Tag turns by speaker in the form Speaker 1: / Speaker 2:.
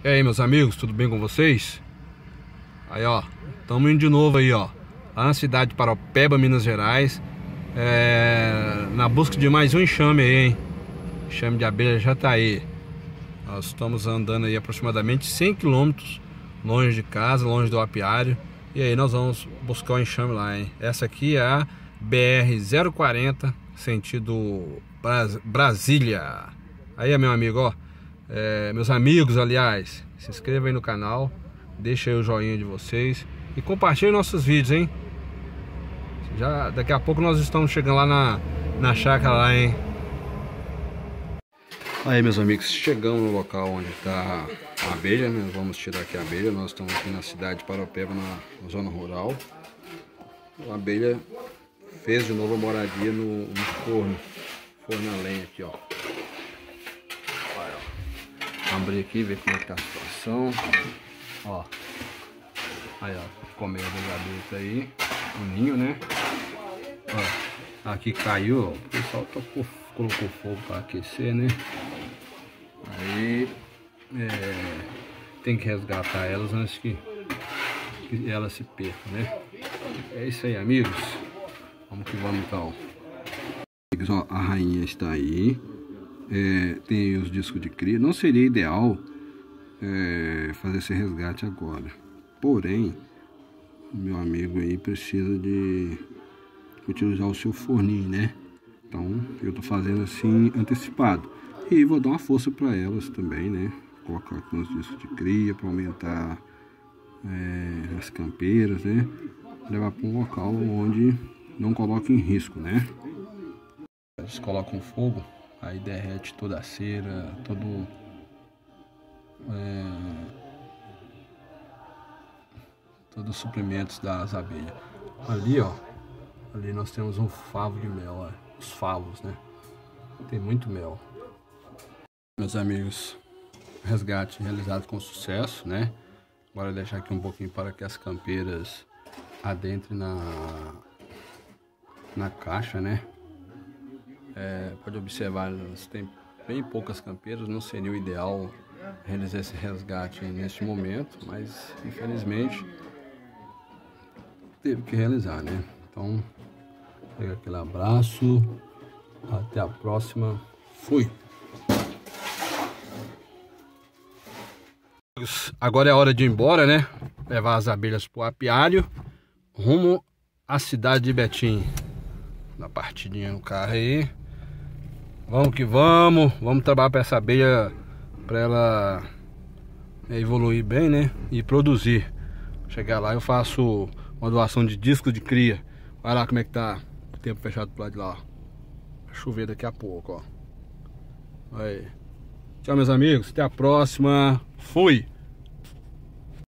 Speaker 1: E aí, meus amigos, tudo bem com vocês? Aí, ó, estamos indo de novo aí, ó, lá na cidade de Paraupeba, Minas Gerais, na busca de mais um enxame aí, hein? Enxame de abelha Jataí. Nós estamos andando aí aproximadamente 100 km longe de casa, longe do apiário. E aí nós vamos buscar o enxame lá, hein? Essa aqui é a BR-040, sentido Brasília. Aí, meu amigo, ó, meus amigos, aliás, se inscreva aí no canal, deixa aí o joinha de vocês e compartilhe nossos vídeos, hein? Já daqui a pouco nós estamos chegando lá na chácara lá, hein? Aí, meus amigos, chegamos no local onde está a abelha, né? Vamos tirar aqui a abelha. Nós estamos aqui na cidade de Paraupeba, na zona rural. A abelha fez de novo a moradia no forno a lenha aqui, ó. Olha, ó. Abrir aqui, ver como é que tá a situação. Ó. Aí, ó, comendo as abelhas aí. O ninho, né? Ó, aqui caiu, ó. O pessoal colocou fogo para aquecer, né? Aí tem que resgatar elas antes que elas se percam, né? É isso aí, amigos. Vamos que vamos então. Amigos, ó, a rainha está aí. Tem os discos de cria. Não seria ideal fazer esse resgate agora. Porém, meu amigo aí precisa de utilizar o seu forninho, né? Então eu tô fazendo assim antecipado. E vou dar uma força para elas também, né? Colocar aqui uns discos de cria para aumentar as campeiras, né? Levar para um local onde não coloque em risco, né? Eles colocam fogo, aí derrete toda a cera, todos os suprimentos das abelhas. Ali, ó, ali nós temos um favo de mel, ó, os favos, né? Tem muito mel. Meus amigos, resgate realizado com sucesso, né? Agora deixar aqui um pouquinho para que as campeiras adentrem na caixa, né? Pode observar, elas têm bem poucas campeiras, não seria o ideal realizar esse resgate neste momento, mas infelizmente teve que realizar, né? Então, pega aquele abraço, até a próxima, fui! Agora é hora de ir embora, né? Levar as abelhas pro apiário, rumo à cidade de Betim. Dá partidinha no carro aí. Vamos que vamos. Vamos trabalhar para essa abelha, para ela evoluir bem, né? E produzir. Chegar lá eu faço uma doação de discos de cria. Olha lá como é que tá o tempo fechado pro lado de lá. Vai chover daqui a pouco, ó. Aí. Tchau, meus amigos. Até a próxima. Fui!